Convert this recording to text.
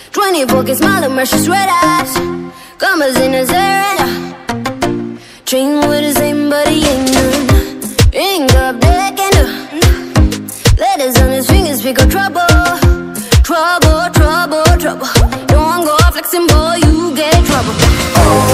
24K smile and precious red eyes. Commas in his hair and dream with the same, but he ain't none. Ring up black and letters on his fingers speak of trouble. Trouble, trouble, trouble. Don't go flexing, boy, you get trouble. Oh.